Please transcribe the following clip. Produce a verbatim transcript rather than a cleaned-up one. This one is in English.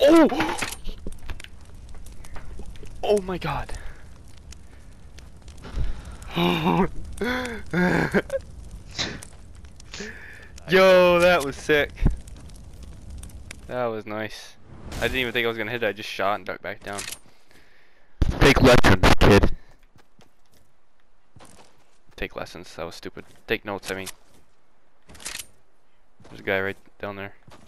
Oh! Oh my god. Yo, that was sick. That was nice. I didn't even think I was gonna hit it, I just shot and ducked back down. Take lessons, kid. Take lessons, that was stupid. Take notes, I mean. There's a guy right down there.